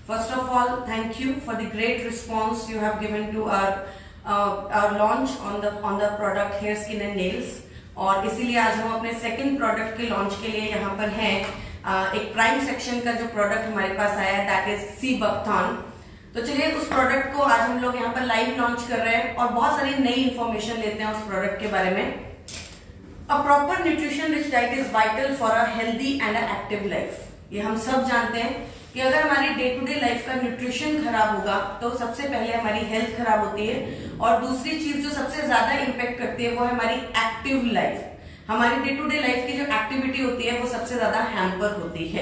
First of all, thank you for the great response you have given to our launch on the product Hair, Skin and Nails. और इसीलिए आज हम अपने second product के launch के लिए यहाँ पर हैं। एक प्राइम सेक्शन का जो प्रोडक्ट हमारे पास आया है दैट इज सी बकथॉन। तो चलिए उस प्रोडक्ट को आज हम लोग यहाँ पर लाइव लॉन्च कर रहे हैं और बहुत सारी नई इंफॉर्मेशन लेते हैं उस प्रोडक्ट के बारे में। A proper nutrition rich diet is vital for a healthy and a active life. ये हम सब जानते हैं कि अगर हमारी डे टू डे लाइफ का न्यूट्रिशन खराब होगा तो सबसे पहले हमारी हेल्थ खराब होती है और दूसरी चीज जो सबसे ज्यादा इंपैक्ट करती है वो है हमारी एक्टिव लाइफ। हमारी डे टू डे लाइफ की जो एक्टिविटी होती है वो सबसे ज्यादा हैम्पर होती है।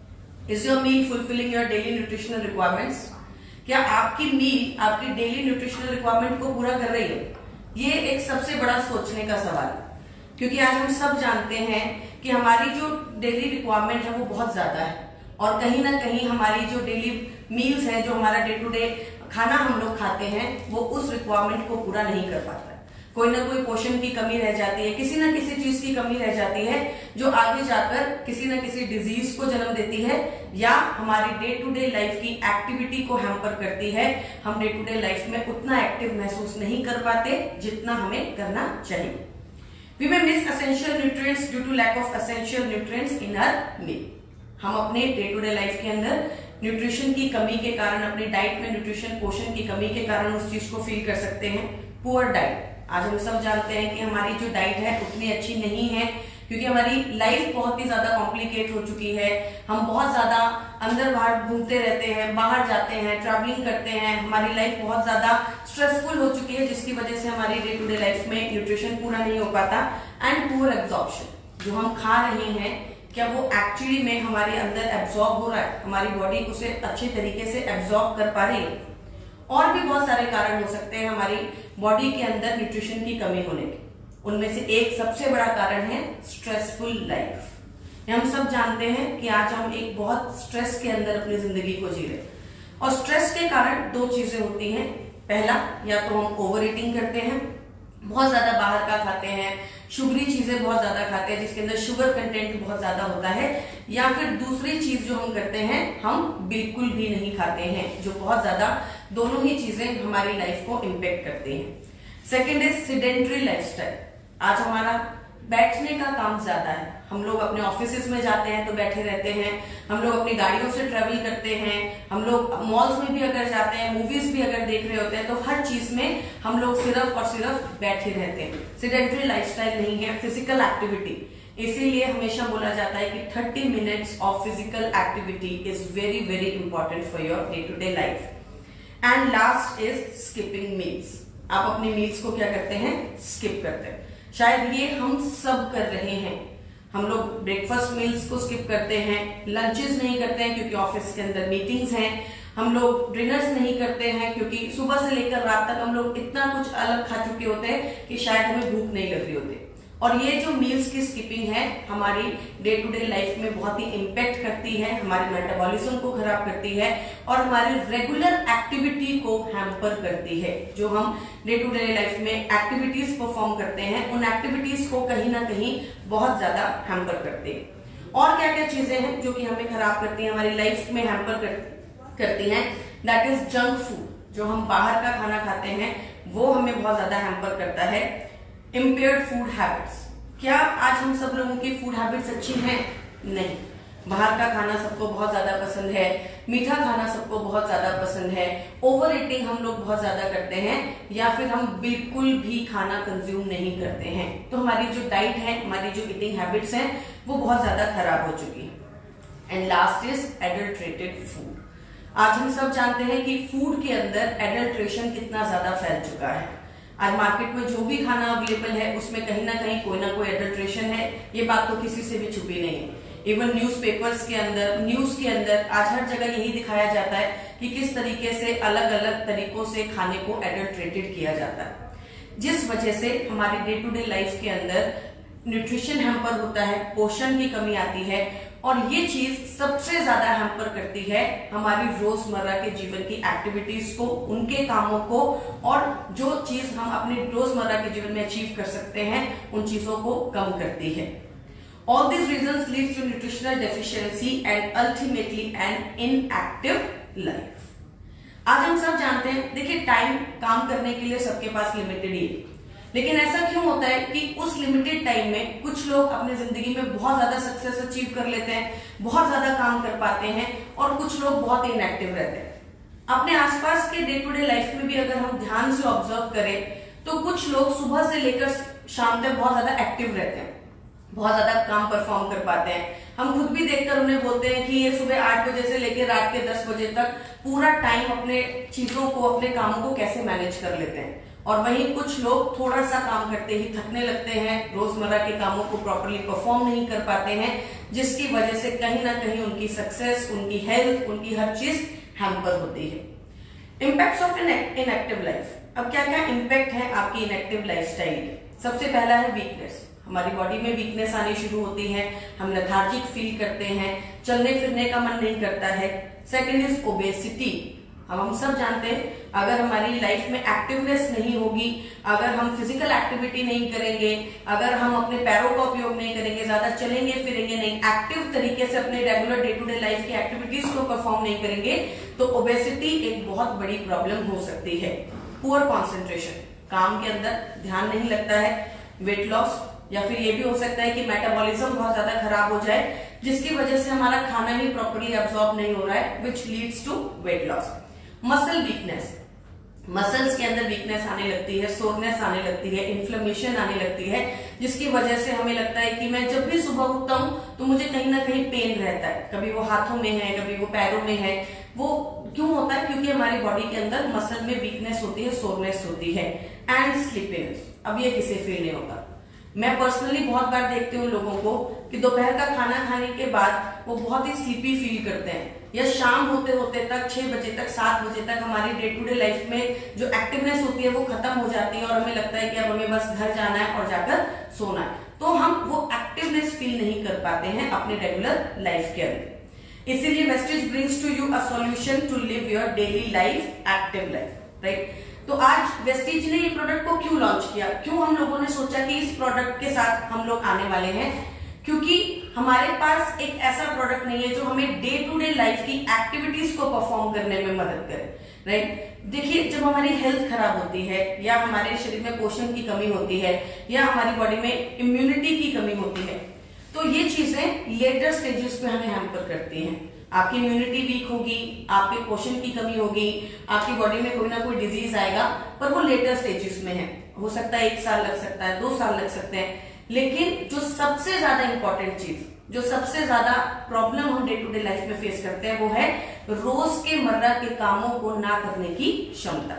Is your meal fulfilling your daily nutritional requirements? क्या आपकी मील आपकी डेली न्यूट्रिशनल रिक्वायरमेंट को पूरा कर रही है? ये एक सबसे बड़ा सोचने का सवाल है, क्योंकि आज हम सब जानते हैं कि हमारी जो डेली रिक्वायरमेंट है वो बहुत ज्यादा है और कहीं ना कहीं हमारी जो डेली मील्स है, जो हमारा डे टू डे खाना हम लोग खाते हैं, वो उस रिक्वायरमेंट को पूरा नहीं कर पाता है। कोई ना कोई पोषण की कमी रह जाती है, किसी ना किसी चीज की कमी रह जाती है जो आगे जाकर किसी ना किसी डिजीज को जन्म देती है या हमारी डे टू डे लाइफ की एक्टिविटी को हैम्पर करती है। हम डे टू डे लाइफ में उतना एक्टिव महसूस नहीं कर पाते जितना हमें करना चाहिए। We may miss essential nutrients due to lack of essential nutrients in our meal. हम अपने डे टू डे लाइफ के अंदर न्यूट्रिशन की कमी के कारण, अपने डाइट में न्यूट्रिशन पोषण की कमी के कारण उस चीज को फील कर सकते हैं। पुअर डाइट, आज हम सब जानते हैं कि हमारी जो डाइट है उतनी अच्छी नहीं है क्योंकि हमारी लाइफ बहुत ही ज्यादा कॉम्प्लिकेट हो चुकी है। हम बहुत ज्यादा अंदर बाहर घूमते रहते हैं, बाहर जाते हैं, ट्रैवलिंग करते हैं, हमारी लाइफ बहुत ज्यादा स्ट्रेसफुल हो चुकी है जिसकी वजह से हमारी डे टू डे लाइफ में न्यूट्रिशन पूरा नहीं हो पाता। एंड पुअर एब्जॉर्प्शन, जो हम खा रहे हैं क्या वो एक्चुअली में हमारे अंदर एब्जॉर्ब हो रहा है, हमारी बॉडी उसे अच्छे तरीके से एब्जॉर्ब कर पा रही है। और भी बहुत सारे कारण हो सकते हैं हमारी बॉडी के अंदर न्यूट्रिशन की कमी होने के। उनमें से एक सबसे बड़ा कारण है स्ट्रेसफुल लाइफ। हम सब जानते हैं कि आज हम एक बहुत स्ट्रेस के अंदर अपनी जिंदगी को जी रहे हैं और स्ट्रेस के कारण दो चीजें होती हैं। पहला, या तो हम ओवर ईटिंग करते हैं, बहुत ज्यादा बाहर का खाते हैं, शुगरी चीजें बहुत ज्यादा खाते हैं जिसके अंदर शुगर कंटेंट बहुत ज्यादा होता है, या फिर दूसरी चीज जो हम करते हैं हम बिल्कुल भी नहीं खाते हैं, जो बहुत ज्यादा, दोनों ही चीजें हमारी लाइफ को इम्पेक्ट करती हैं। Second is sedentary lifestyle. आज हमारा बैठने का काम ज्यादा है, हम लोग अपने ऑफिसेज में जाते हैं तो बैठे रहते हैं, हम लोग अपनी गाड़ियों से ट्रेवल करते हैं, हम लोग मॉल्स में भी अगर जाते हैं, मूवीज भी अगर देख रहे होते हैं, तो हर चीज में हम लोग सिर्फ और सिर्फ बैठे रहते हैं। सेडेंटरी लाइफस्टाइल नहीं है, फिजिकल एक्टिविटी। इसीलिए हमेशा बोला जाता है कि 30 minutes of physical activity is very very important for your day to day life. And last is skipping meals. आप अपनी मील्स को क्या करते हैं? स्किप करते हैं। शायद ये हम सब कर रहे हैं। हम लोग ब्रेकफास्ट मील्स को स्किप करते हैं, लंचेस नहीं करते हैं क्योंकि ऑफिस के अंदर मीटिंग्स हैं, हम लोग डिनर्स नहीं करते हैं क्योंकि सुबह से लेकर रात तक हम लोग इतना कुछ अलग खा चुके होते हैं कि शायद हमें भूख नहीं लग रही होती। और ये जो मील्स की स्किपिंग है हमारी डे टू डे लाइफ में बहुत ही इम्पेक्ट करती है, हमारे मेटाबॉलिज्म को खराब करती है और हमारी रेगुलर एक्टिविटी को हैम्पर करती है। जो हम डे टू डे लाइफ में एक्टिविटीज परफॉर्म करते हैं उन एक्टिविटीज को कहीं ना कहीं बहुत ज्यादा हैम्पर करती है। और क्या क्या चीजें हैं जो कि हमें खराब करती हैं, हमारी लाइफ में हैम्पर करती हैं? That is junk food. जो हम बाहर का खाना खाते हैं वो हमें बहुत ज्यादा हैम्पर करता है। इम्पेयर्ड फूड हैबिट्स, क्या आज हम सब लोगों की फूड हैबिट्स अच्छी हैं? नहीं। बाहर का खाना सबको बहुत ज्यादा पसंद है, मीठा खाना सबको बहुत ज्यादा पसंद है, ओवर ईटिंग हम लोग बहुत ज्यादा करते हैं, या फिर हम बिल्कुल भी खाना कंज्यूम नहीं करते हैं। तो हमारी जो डाइट है, हमारी जो ईटिंग हैबिट्स हैं वो बहुत ज्यादा खराब हो चुकी है। And last is adulterated food. आज हम सब जानते हैं कि फूड के अंदर एडल्ट्रेशन कितना ज्यादा फैल चुका है। आज मार्केट में जो भी खाना अवेलेबल है उसमें कहीं ना कहीं कोई ना कोई एडल्ट्रेशन है, ये बात तो किसी से भी छुपी नहीं है। इवन न्यूज़पेपर्स के अंदर, न्यूज के अंदर आज हर जगह यही दिखाया जाता है कि किस तरीके से अलग अलग तरीकों से खाने को एडल्ट्रेटेड किया जाता है, जिस वजह से हमारी डे टू डे लाइफ के अंदर न्यूट्रिशन हैम्पर होता है, पोषण की कमी आती है और ये चीज सबसे ज्यादा हैम्पर करती है हमारी रोजमर्रा के जीवन की एक्टिविटीज को, उनके कामों को, और जो चीज हम अपने रोजमर्रा के जीवन में अचीव कर सकते हैं उन चीजों को कम करती है। All these reasons leads to nutritional deficiency and ultimately an inactive life. आज हम सब जानते हैं, देखिए टाइम काम करने के लिए सबके पास लिमिटेड ही है, लेकिन ऐसा क्यों होता है कि उस लिमिटेड टाइम में कुछ लोग अपने जिंदगी में बहुत ज्यादा सक्सेस अचीव कर लेते हैं, बहुत ज्यादा काम कर पाते हैं, और कुछ लोग बहुत इनएक्टिव रहते हैं। अपने आसपास के डे टू डे लाइफ में भी अगर हम ध्यान से ऑब्जर्व करें तो कुछ लोग सुबह से लेकर शाम तक बहुत ज्यादा एक्टिव रहते हैं, बहुत ज्यादा काम परफॉर्म कर पाते हैं। हम खुद भी देखकर उन्हें बोलते हैं कि ये सुबह 8 बजे से लेकर रात के 10 बजे तक पूरा टाइम अपने चीजों को, अपने कामों को कैसे मैनेज कर लेते हैं। और वहीं कुछ लोग थोड़ा सा काम करते ही थकने लगते हैं, रोजमर्रा के कामों को प्रॉपर्ली परफॉर्म नहीं कर पाते हैं, जिसकी वजह से कहीं ना कहीं उनकी सक्सेस, उनकी हेल्थ, उनकी हर चीज हैम्पर होती है। Impacts of inactive life. अब क्या क्या इम्पैक्ट है आपकी इनएक्टिव लाइफस्टाइल के? सबसे पहला है वीकनेस। हमारी बॉडी में वीकनेस आनी शुरू होती है, हम लेथार्जिक फील करते हैं, चलने फिरने का मन नहीं करता है। Second is obesity. अब हम सब जानते हैं अगर हमारी लाइफ में एक्टिवनेस नहीं होगी, अगर हम फिजिकल एक्टिविटी नहीं करेंगे, अगर हम अपने पैरों का उपयोग नहीं करेंगे, ज्यादा चलेंगे फिरेंगे नहीं, एक्टिव तरीके से अपने regular day to day life की एक्टिविटीज को परफॉर्म नहीं करेंगे, तो ओबेसिटी एक बहुत बड़ी प्रॉब्लम हो सकती है। पुअर कॉन्सेंट्रेशन, काम के अंदर ध्यान नहीं लगता है। वेट लॉस, या फिर ये भी हो सकता है कि मेटाबॉलिज्म बहुत ज्यादा खराब हो जाए, जिसकी वजह से हमारा खाना ही प्रॉपर्ली एब्सॉर्ब नहीं हो रहा है, which leads to weight loss. Muscle weakness, muscles के अंदर वीकनेस आने लगती है, सोरनेस आने लगती है, इन्फ्लेमेशन आने लगती है, जिसकी वजह से हमें लगता है कि मैं जब भी सुबह उठता हूं तो मुझे कहीं ना कहीं पेन रहता है, कभी वो हाथों में है, कभी वो पैरों में है। वो क्यों होता है? क्योंकि हमारी बॉडी के अंदर मसल में वीकनेस होती है, सोरनेस होती है। एंड स्लीपीनेस, अब ये किसे फील नहीं होता। मैं पर्सनली बहुत बार देखती हूँ लोगों को कि दोपहर का खाना खाने के बाद वो बहुत ही स्लीपी फील करते हैं, या शाम होते होते तक 6 बजे तक, 7 बजे तक हमारी डे टू डे लाइफ में जो एक्टिवनेस होती है वो खत्म हो जाती है, और हमें लगता है कि अब हमें बस घर जाना है और जाकर सोना है। तो हम वो एक्टिवनेस फील नहीं कर पाते हैं अपने रेगुलर लाइफ के अंदर। इसीलिए Vestige brings to you a solution to live your daily life, active life, right. तो आज वेस्टीज ने ये प्रोडक्ट को क्यों लॉन्च किया? क्यों हम लोगों ने सोचा कि इस प्रोडक्ट के साथ हम लोग आने वाले हैं? क्योंकि हमारे पास एक ऐसा प्रोडक्ट नहीं है जो हमें डे टू डे लाइफ की एक्टिविटीज को परफॉर्म करने में मदद करे, राइट। देखिए, जब हमारी हेल्थ खराब होती है, या हमारे शरीर में पोषण की कमी होती है, या हमारी बॉडी में इम्यूनिटी की कमी होती है, तो ये चीजें लेटर स्टेजेस पे हमें हैम्पर करती हैं। आपकी इम्यूनिटी वीक होगी, आपके पोषण की कमी होगी, आपकी बॉडी में कोई ना कोई डिजीज आएगा, पर वो लेटर स्टेजेस में है। हो सकता है 1 साल लग सकता है, 2 साल लग सकते हैं, लेकिन जो सबसे ज्यादा इंपॉर्टेंट चीज, जो सबसे ज्यादा प्रॉब्लम हम डे टू डे लाइफ में फेस करते हैं, वो है रोज के मर्रा के कामों को ना करने की क्षमता,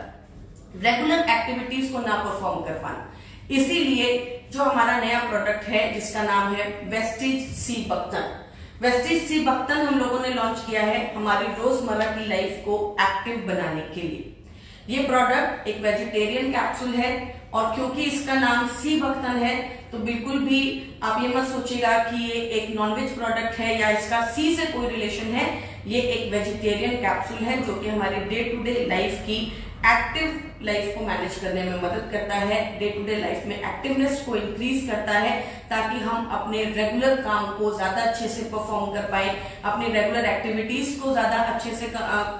रेगुलर एक्टिविटीज को ना परफॉर्म कर पाना। इसीलिए जो हमारा नया प्रोडक्ट है जिसका नाम है वेस्टीज सी बक्तन, वेस्टीज सी बक्तन हम लोगों ने लॉन्च किया है हमारी रोजमर्रा की लाइफ को एक्टिव बनाने के लिए। ये प्रोडक्ट एक वेजिटेरियन कैप्सूल है, और क्योंकि इसका नाम सी बक्तन है तो बिल्कुल भी आप ये मत सोचिएगा कि ये एक नॉनवेज प्रोडक्ट है या इसका सी से कोई रिलेशन है। ये एक वेजिटेरियन कैप्सूल है जो कि हमारे डे टू डे लाइफ की एक्टिव लाइफ को मैनेज करने में मदद करता है, डे टू डे लाइफ में एक्टिवनेस को इंक्रीज करता है, ताकि हम अपने रेगुलर काम को ज्यादा अच्छे से परफॉर्म कर पाए, अपनी रेगुलर एक्टिविटीज को ज्यादा अच्छे से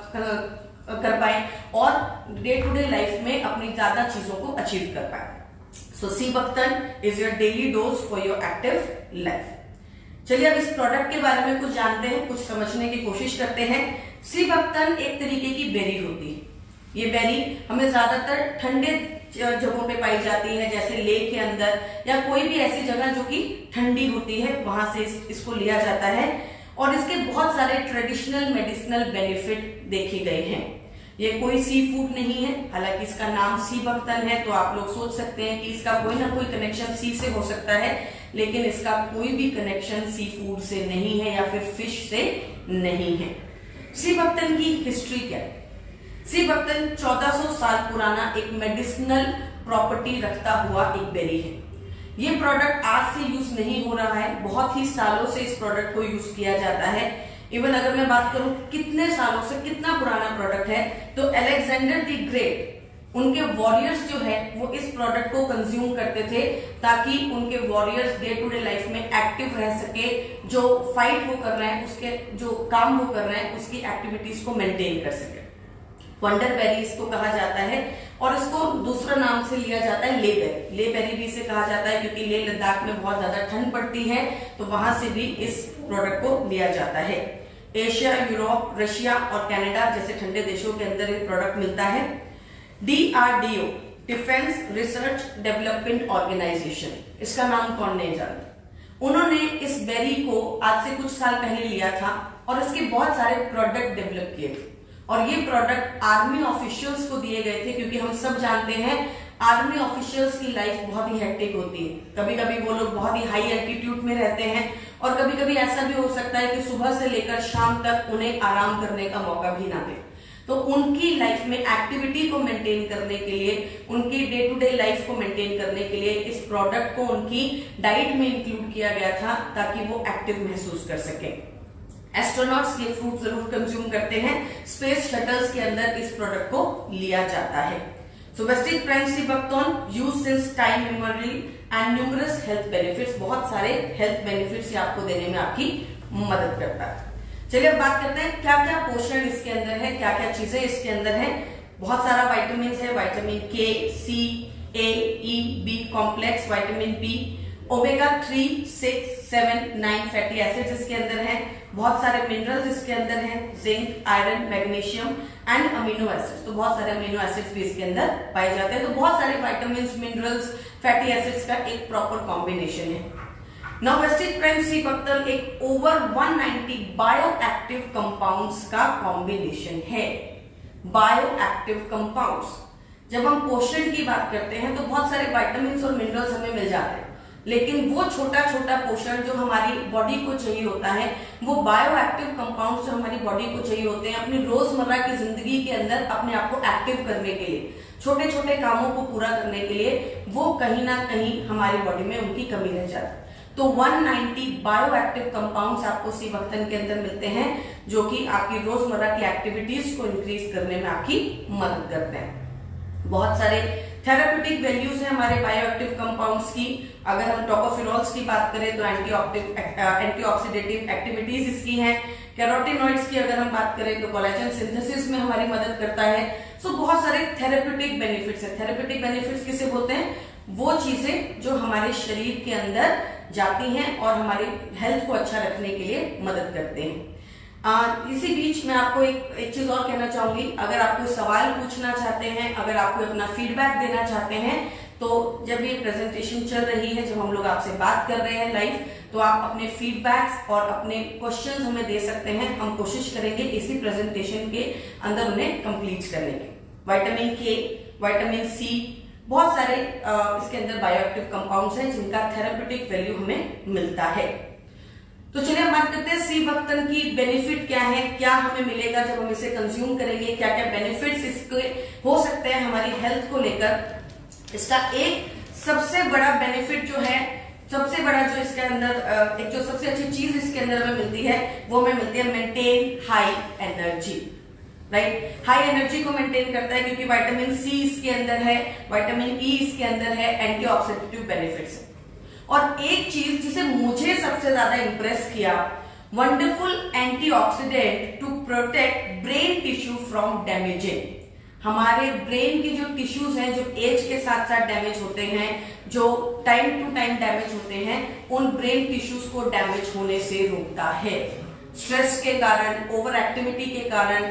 कर पाए, और डे टू डे लाइफ में अपनी ज्यादा चीजों को अचीव कर पाए। So sea buckthorn is your daily dose for your active life. चलिए अब इस प्रोडक्ट के बारे में कुछ जानते हैं, कुछ समझने की कोशिश करते हैं। सी बक्तन एक तरीके की बेरी होती है। ये बेरी हमें ज्यादातर ठंडे जगहों पे पाई जाती है, जैसे लेक के अंदर या कोई भी ऐसी जगह जो कि ठंडी होती है, वहां से इसको लिया जाता है, और इसके बहुत सारे ट्रेडिशनल मेडिसिनल बेनिफिट देखे गए हैं। ये कोई सी फूड नहीं है, हालांकि इसका नाम सी बक्तन है, तो आप लोग सोच सकते हैं कि इसका कोई ना कोई कनेक्शन सी से हो सकता है, लेकिन इसका कोई भी कनेक्शन सी फूड से नहीं है या फिर फिश से नहीं है। सी बक्तन की हिस्ट्री क्या है? सी बक्तन 1400 साल पुराना एक मेडिसिनल प्रॉपर्टी रखता हुआ एक बेरी है। ये प्रोडक्ट आज से यूज नहीं हो रहा है, बहुत ही सालों से इस प्रोडक्ट को यूज किया जाता है। इवन अगर मैं बात करूं कितने सालों से, कितना पुराना प्रोडक्ट है, तो अलेक्जेंडर द ग्रेट उनके वॉरियर्स जो है वो इस प्रोडक्ट को कंज्यूम करते थे ताकि उनके warriors day to day life में एक्टिव रह सके, जो फाइट वो कर रहे हैं, उसके जो काम वो कर रहे हैं उसकी एक्टिविटीज को मेंटेन कर सके। वंडर बेरी इसको कहा जाता है और इसको दूसरा नाम से लिया जाता है ले बेरी। ले बेरी भी इसे कहा जाता है क्योंकि लेह लद्दाख में बहुत ज्यादा ठंड पड़ती है, तो वहां से भी इस प्रोडक्ट को लिया जाता है। एशिया, यूरोप, रशिया और कनाडा जैसे ठंडे देशों के अंदर ये प्रोडक्ट मिलता है। DRDO, defence research development organisation, इसका नाम कौन नहीं जानता। उन्होंने इस बेरी को आज से कुछ साल पहले लिया था और इसके बहुत सारे प्रोडक्ट डेवलप किए थे और ये प्रोडक्ट आर्मी ऑफिशियल्स को दिए गए थे, क्योंकि हम सब जानते हैं आर्मी ऑफिशियल्स की लाइफ बहुत ही हेक्टिक होती है। कभी कभी वो लोग बहुत ही हाई एल्टीट्यूड में रहते हैं और कभी कभी ऐसा भी हो सकता है कि सुबह से लेकर शाम तक उन्हें आराम करने का मौका भी ना दे। तो उनकी लाइफ में एक्टिविटी को मेंटेन करने के लिए, उनकी डे टू डे लाइफ को मेंटेन करने के लिए इस प्रोडक्ट को उनकी डाइट में इंक्लूड किया गया था ताकि वो एक्टिव महसूस कर सके। एस्ट्रोनॉट्स ये फ्रूट जरूर कंज्यूम करते हैं। स्पेस शटल्स के अंदर इस प्रोडक्ट को लिया जाता है। So Vestige prime sea buckthorn use since time memorial and numerous health benefits, बहुत सारे हेल्थ बेनिफिट्स आपको देने में आपकी मदद करता है। चलिए अब बात करते हैं क्या क्या पोषण इसके अंदर है, क्या क्या चीजें इसके अंदर है। बहुत सारा विटामिन है, vitamin K, C, A, E, B complex, vitamin B, omega 3, 6, 7, 9 fatty acids इसके अंदर हैं। बहुत सारे मिनरल्स इसके अंदर हैं, zinc, iron, magnesium and amino acids. तो बहुत सारे अमीनो एसिड्स भी इसके अंदर पाए जाते हैं। तो बहुत सारे विटामिन, मिनरल्स, फैटी एसिड्स का एक प्रॉपर कॉम्बिनेशन है। Now Vestige prime sea buckthorn एक ओवर 190 बायो एक्टिव कंपाउंड्स का कॉम्बिनेशन है। बायो एक्टिव कंपाउंड्स, जब हम पोषण की बात करते हैं तो बहुत सारे विटामिन और मिनरल्स हमें मिल जाते हैं, लेकिन वो छोटा छोटा पोषण जो हमारी बॉडी को चाहिए होता है, वो बायो एक्टिव कंपाउंड्स जो हमारी बॉडी को चाहिए होते हैं अपनी रोजमर्रा की जिंदगी के अंदर अपने आप को एक्टिव करने के लिए, छोटे छोटे कामों को पूरा करने के लिए, वो कहीं ना कहीं हमारी बॉडी में उनकी कमी रह जाती है। तो 190 बायो एक्टिव कंपाउंड्स आपको सी बक्तन के अंदर मिलते हैं जो कि आपकी रोजमर्रा की एक्टिविटीज को इंक्रीज करने में आपकी मदद करते हैं। बहुत सारे थेराप्यूटिक वैल्यूज है हमारे बायोएक्टिव कंपाउंड्स की। अगर हम टोकोफेरॉल्स की बात करें तो एंटीऑक्सीडेटिव एक्टिविटीज इसकी हैं। कैरोटीनॉइड्स की अगर हम बात करें तो कोलेजन सिंथेसिस में हमारी मदद करता है। सो बहुत सारे थेराप्यूटिक बेनिफिट्स है। थेराप्यूटिक बेनिफिट्स किसे बोलते हैं? वो चीजें जो हमारे शरीर के अंदर जाती हैं और हमारी हेल्थ को अच्छा रखने के लिए मदद करते हैं। इसी बीच मैं आपको एक चीज और कहना चाहूंगी, अगर आप कोई सवाल पूछना चाहते हैं, अगर आप कोई अपना फीडबैक देना चाहते हैं, तो जब ये प्रेजेंटेशन चल रही है, जब हम लोग आपसे बात कर रहे हैं लाइव, तो आप अपने फीडबैक्स और अपने क्वेश्चंस हमें दे सकते हैं। हम कोशिश करेंगे इसी प्रेजेंटेशन के अंदर उन्हें कंप्लीट करने की। विटामिन के, विटामिन सी, बहुत सारे इसके अंदर बायोएक्टिव कंपाउंड्स हैं जिनका थेराप्यूटिक वैल्यू हमें मिलता है। तो चलिए हम बात करते हैं सी बक्तन की बेनिफिट क्या है, क्या हमें मिलेगा जब हम इसे कंज्यूम करेंगे, क्या क्या बेनिफिट्स इसके हो सकते हैं हमारी हेल्थ को लेकर। इसका एक सबसे बड़ा बेनिफिट जो है, सबसे बड़ा जो इसके अंदर एक जो सबसे अच्छी चीज इसके अंदर हमें मिलती है, वो हमें मिलती है maintain high energy. Right, high energy को मेंटेन करता है क्योंकि विटामिन सी इसके अंदर है, विटामिन ई इसके अंदर है, एंटीऑक्सीडेटिव बेनिफिट्स है। और एक चीज जिसे मुझे सबसे ज्यादा इंप्रेस किया, wonderful antioxidant to protect brain tissue from damaging. हमारे ब्रेन की जो टिश्यूज हैं, जो एज के साथ साथ डैमेज होते हैं, जो टाइम टू टाइम डैमेज होते हैं, उन ब्रेन टिश्यूज को डैमेज होने से रोकता है। स्ट्रेस के कारण, ओवर एक्टिविटी के कारण,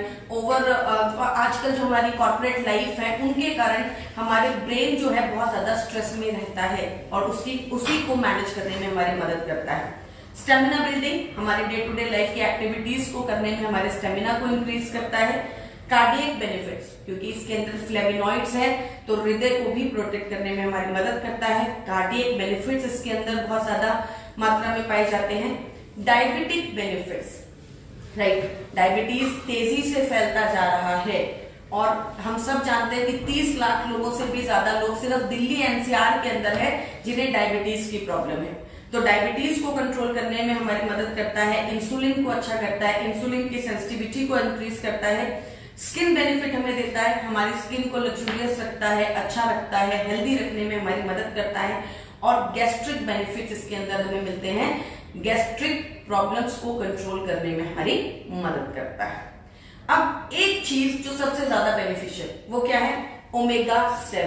आजकल जो हमारी कॉर्पोरेट लाइफ है उनके कारण हमारे ब्रेन जो है बहुत ज्यादा स्ट्रेस में रहता है और उसी को मैनेज करने में हमारी मदद करता है। स्टेमिना बिल्डिंग, हमारे डे टू डे लाइफ की एक्टिविटीज को करने में हमारे स्टेमिना को इंक्रीज करता है। कार्डियक बेनिफिट्स, क्योंकि इसके अंदर फ्लेविनॉइड्स है तो हृदय को भी प्रोटेक्ट करने में हमारी मदद करता है। कार्डियक बेनिफिट्स इसके अंदर बहुत ज्यादा मात्रा में पाए जाते हैं। डायबिटिक बेनिफिट्स, राइट, डायबिटीज तेजी से फैलता जा रहा है और हम सब जानते हैं कि 30 लाख लोगों से भी ज्यादा लोग सिर्फ दिल्ली एनसीआर के अंदर है जिन्हें डायबिटीज की प्रॉब्लम है। तो डायबिटीज को कंट्रोल करने में हमारी मदद करता है। इंसुलिन को अच्छा करता है, इंसुलिन की सेंसिटिविटी को इंक्रीज करता है। स्किन बेनिफिट हमें देता है, हमारी स्किन को लग्जूरियस रखता है, अच्छा रखता है, हेल्दी रखने में हमारी मदद करता है। और गैस्ट्रिक बेनिफिट्स इसके अंदर हमें मिलते हैं, गैस्ट्रिक प्रॉब्लम्स को कंट्रोल करने में हमारी मदद करता है। अब एक चीज जो सबसे ज्यादा बेनिफिशियल, वो क्या है? ओमेगा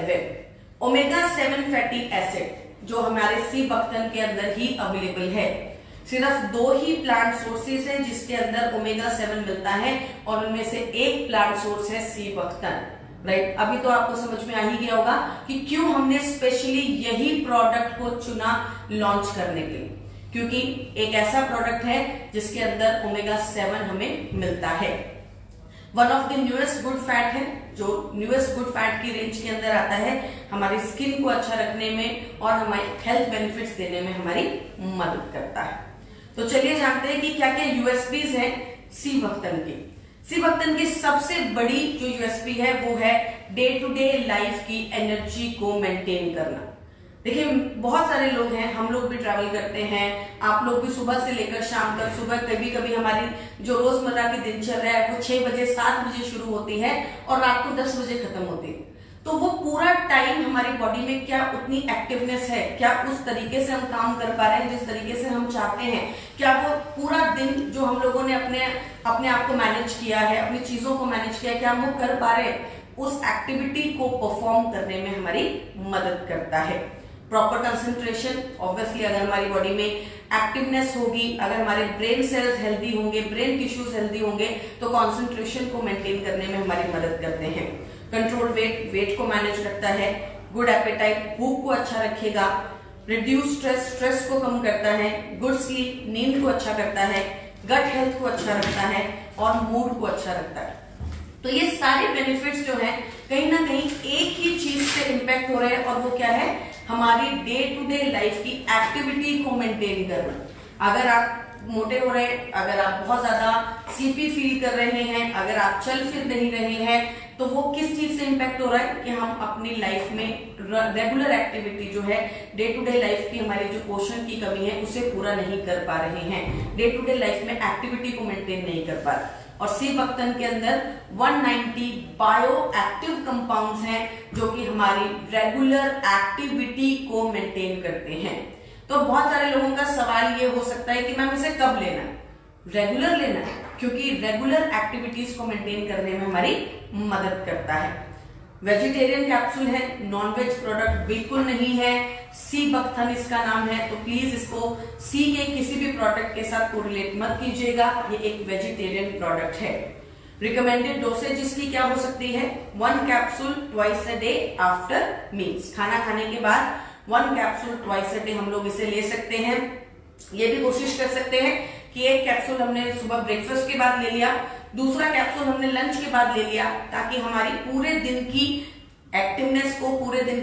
7। ओमेगा 7 फैटी एसिड जो हमारे सी बख्तन के अंदर ही अवेलेबल है। सिर्फ 2 ही प्लांट सोर्सेज हैं जिसके अंदर ओमेगा 7 मिलता है, और उनमें से एक प्लांट सोर्स है सी बख्तन, राइट। अभी तो आपको समझ में आ ही गया होगा कि क्यों हमने स्पेशली यही प्रोडक्ट को चुना लॉन्च करने के लिए, क्योंकि एक ऐसा प्रोडक्ट है जिसके अंदर ओमेगा 7 हमें मिलता है। One of the newest good fat है, जो न्यूएस्ट गुड फैट की रेंज के अंदर आता है, हमारी स्किन को अच्छा रखने में और हमारी हेल्थ बेनिफिट्स देने में हमारी मदद करता है। तो चलिए जानते हैं कि क्या क्या यूएसपीज हैं सी बख्तन की। सी बख्तन की सबसे बड़ी जो यूएसपी है वो है डे टू डे लाइफ की एनर्जी को मेंटेन करना। देखिए बहुत सारे लोग हैं, हम लोग भी ट्रैवल करते हैं, आप लोग भी सुबह से लेकर शाम तक, सुबह कभी कभी हमारी जो रोजमर्रा की दिनचर्या है वो 6 बजे 7 बजे शुरू होती है और रात को 10 बजे खत्म होती है। तो वो पूरा टाइम हमारी बॉडी में क्या उतनी एक्टिवनेस है, क्या उस तरीके से हम काम कर पा रहे हैं जिस तरीके से हम चाहते हैं, क्या वो पूरा दिन जो हम लोगों ने अपने आप को मैनेज किया है, अपनी चीजों को मैनेज किया है, क्या हम वो कर पा रहे हैं? उस एक्टिविटी को परफॉर्म करने में हमारी मदद करता है। प्रॉपर कंसंट्रेशन, ऑब्वियसली अगर हमारी बॉडी में एक्टिवनेस होगी, अगर हमारे ब्रेन सेल्स हेल्दी होंगे, ब्रेन टिश्यूज हेल्दी होंगे, तो कंसंट्रेशन को मेंटेन करने में हमारी मदद करते हैं। कंट्रोल वेट को मैनेज रखता है। गुड एपेटाइट, भूख को अच्छा रखेगा। रिड्यूस स्ट्रेस को कम करता है। गुड स्लीप, नींद को अच्छा करता है। गट हेल्थ को अच्छा रखता है और मूड को अच्छा रखता है। तो ये सारे बेनिफिट्स जो हैं कहीं ना कहीं एक ही चीज से इंपैक्ट हो रहे हैं, और वो क्या है? हमारी डे टू डे लाइफ की एक्टिविटी को मेंटेन करना। अगर आप मोटे हो रहे हैं, अगर आप बहुत ज्यादा स्लीपी फील कर रहे हैं, अगर आप चल फिर नहीं रहे हैं, तो वो किस चीज से इंपैक्ट हो रहा है कि हम अपनी लाइफ में रेगुलर एक्टिविटी जो है, डे टू डे लाइफ की हमारी जो पोषण की कमी है उसे पूरा नहीं कर पा रहे हैं, डे टू डे लाइफ में एक्टिविटी को मेंटेन नहीं कर पा रहे। और सी बख्तन के अंदर 190 बायो एक्टिव कंपाउंड्स हैं जो कि हमारी रेगुलर एक्टिविटी को मेंटेन करते हैं। तो बहुत सारे लोगों का सवाल ये हो सकता है कि मैम इसे कब लेना है? रेगुलर लेना है, क्योंकि रेगुलर एक्टिविटीज को मेंटेन करने में हमारी मदद करता है। वेजिटेरियन कैप्सूल है, नॉनवेज प्रोडक्ट बिल्कुल नहीं है। सी बख्तन इसका नाम है, तो प्लीज इसको सी के किसी भी प्रोडक्ट के साथ कोरिलेट मत कीजिएगा। ये एक वेजिटेरियन प्रोडक्ट है। रिकमेंडेड डोसेज इसकी क्या हो सकती है? 1 capsule twice a day after meals. खाना खाने के बाद 1 कैप्सूल ट्वाइस अ डे हम लोग इसे ले सकते हैं। ये भी कोशिश कर सकते हैं कि एक कैप्सूल हमने सुबह ब्रेकफास्ट के बाद ले लिया, दूसरा कैप्सूल हमने लंच के बाद ले लिया, ताकि हमारी पूरे दिन की एक्टिवनेस को, पूरे दिन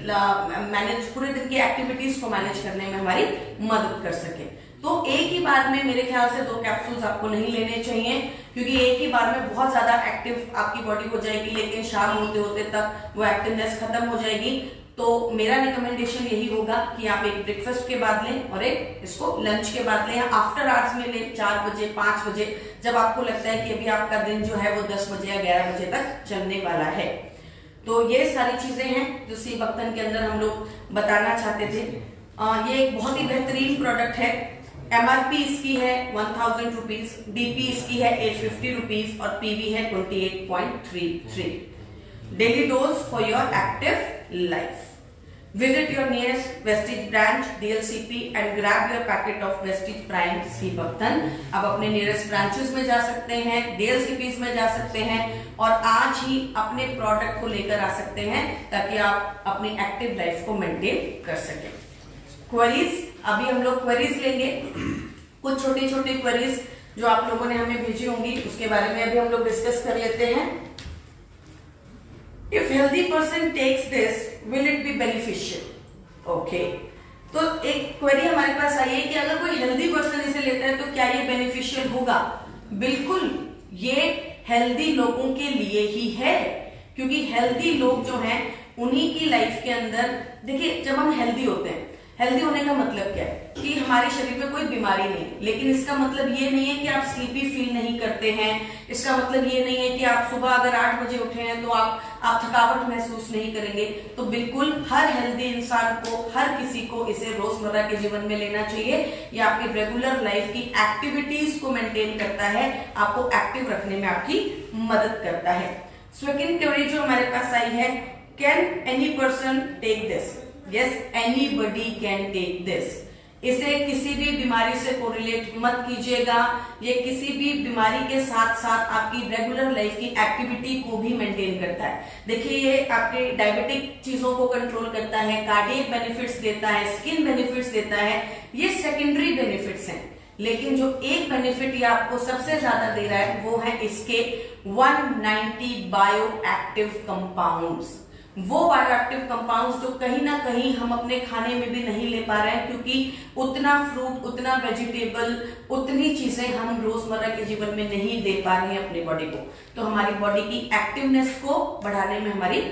की एक्टिविटीज को मैनेज करने में हमारी मदद कर सके। तो एक ही बार में मेरे ख्याल से 2 कैप्सूल्स आपको नहीं लेने चाहिए, क्योंकि एक ही बार में बहुत ज्यादा एक्टिव आपकी बॉडी हो जाएगी, लेकिन शाम होते होते तक वो एक्टिवनेस खत्म हो जाएगी। तो मेरा रिकमेंडेशन यही होगा कि आप एक ब्रेकफास्ट के बाद लें और एक इसको लंच के बाद लें, या आफ्टर आवर्स में लें, 4 बजे 5 बजे, जब आपको लगता है कि अभी आपका दिन जो है वो 10 बजे या 11 बजे तक चलने वाला है। तो ये सारी चीजें हैं जो सी बख्तन के अंदर हम लोग बताना चाहते थे। ये एक बहुत ही बेहतरीन प्रोडक्ट है। MRP इसकी है 1000 रुपीज, DP इसकी है 850 रुपीज और PV है 28.33। Daily dose for your active life. Visit your nearest Vestige branch DLCP and grab your packet of Vestige Prime C Bachtan। अब अपने नियरेस्ट ब्रांचेस में जा सकते हैं, DLCPs में जा सकते हैं और आज ही अपने प्रोडक्ट को लेकर आ सकते हैं, ताकि आप अपनी एक्टिव लाइफ को मेंटेन कर सकें। क्वेरीज, अभी हम लोग क्वेरीज लेंगे। कुछ छोटी छोटी क्वेरीज जो आप लोगों ने हमें भेजी होंगी उसके बारे में अभी हम लोग डिस्कस कर लेते हैं। If healthy person takes this, will it be beneficial? Okay. तो एक क्वेरी हमारे पास आई है कि अगर कोई हेल्दी पर्सन इसे लेता है तो क्या ये बेनिफिशियल होगा? बिल्कुल, ये हेल्दी लोगों के लिए ही है, क्योंकि हेल्दी लोग जो हैं उन्हीं की लाइफ के अंदर, देखिए जब हम हेल्दी होते हैं, हेल्दी होने का मतलब क्या है कि हमारे शरीर में कोई बीमारी नहीं, लेकिन इसका मतलब ये नहीं है कि आप स्लीपी फील नहीं करते हैं। इसका मतलब ये नहीं है कि आप सुबह अगर 8 बजे उठे हैं तो आप थकावट महसूस नहीं करेंगे। तो बिल्कुल हर हेल्दी इंसान को, हर किसी को इसे रोजमर्रा के जीवन में लेना चाहिए। ये आपकी रेगुलर लाइफ की एक्टिविटीज को मेंटेन करता है, आपको एक्टिव रखने में आपकी मदद करता है। सेकंड क्वेरी जो हमारे पास आई है, can any person take this? Yes, anybody can take this. इसे किसी भी बीमारी से कोरिलेट मत कीजिएगा। ये किसी भी बीमारी के साथ साथ आपकी रेगुलर लाइफ की एक्टिविटी को भी मेंटेन करता है। देखिए, ये आपके डायबिटिक चीजों को कंट्रोल करता है, कार्डियक बेनिफिट्स देता है, स्किन बेनिफिट्स देता है। ये सेकेंडरी बेनिफिट्स हैं, लेकिन जो एक बेनिफिट ये आपको सबसे ज्यादा दे रहा है वो है इसके 190 बायो एक्टिव कंपाउंड्स। वो बायोएक्टिव कंपाउंड्स जो कहीं ना कहीं हम अपने खाने में भी नहीं ले पा रहे हैं, क्योंकि उतना फ्रूट, उतना वेजिटेबल, उतनी चीजें हम रोजमर्रा के जीवन में नहीं दे पा रहे हैं अपनी बॉडी को। तो हमारी बॉडी की एक्टिवनेस को बढ़ाने में हमारी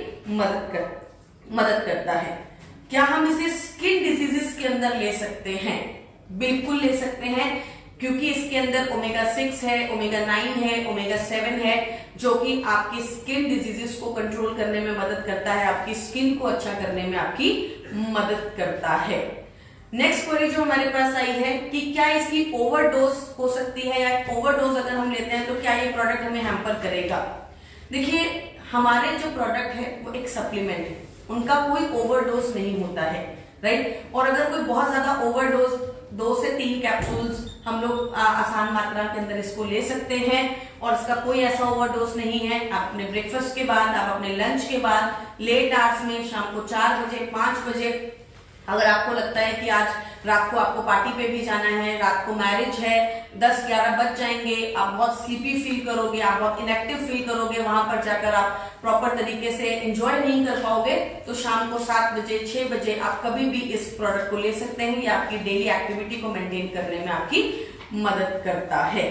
मदद करता है। क्या हम इसे स्किन डिजीजेस के अंदर ले सकते हैं? बिल्कुल ले सकते हैं, क्योंकि इसके अंदर ओमेगा 6 है, ओमेगा 9 है, ओमेगा 7 है, जो कि आपकी स्किन डिजीजेस को कंट्रोल करने में मदद करता है, आपकी स्किन को अच्छा करने में आपकी मदद करता है। नेक्स्ट क्वेरी जो हमारे पास आई है कि क्या इसकी ओवरडोज हो सकती है, या ओवरडोज अगर हम लेते हैं तो क्या ये प्रोडक्ट हमें हैम्पर करेगा? देखिए, हमारे जो प्रोडक्ट है वो एक सप्लीमेंट है, उनका कोई ओवरडोज नहीं होता है, राइट। और अगर कोई बहुत ज्यादा ओवरडोज 2 से 3 कैप्सूल्स हम लोग आसान मात्रा के अंदर इसको ले सकते हैं, और इसका कोई ऐसा ओवरडोज नहीं है। आप अपने ब्रेकफास्ट के बाद, आप अपने लंच के बाद, लेट आवर्स में, शाम को 4 बजे, 5 बजे, अगर आपको लगता है कि आज रात को आपको पार्टी पे भी जाना है, रात को मैरिज है, 10-11 बज जाएंगे, आप बहुत स्लीपी फील करोगे, आप बहुत इनएक्टिव फील करोगे, वहां पर जाकर आप प्रॉपर तरीके से एंजॉय नहीं कर पाओगे, तो शाम को 7 बजे, 6 बजे आप कभी भी इस प्रोडक्ट को ले सकते हैं। ये आपकी डेली एक्टिविटी को मेंटेन करने में आपकी मदद करता है।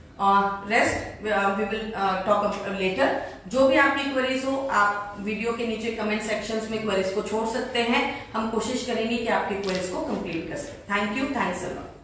Rest we will talk later. जो भी आपकी क्वेरीज हो, आप वीडियो के नीचे कमेंट सेक्शंस में क्वेरीज को छोड़ सकते हैं। हम कोशिश करेंगे कि आपकी क्वेरीज को कंप्लीट कर सकें। Thank you, thanks a lot.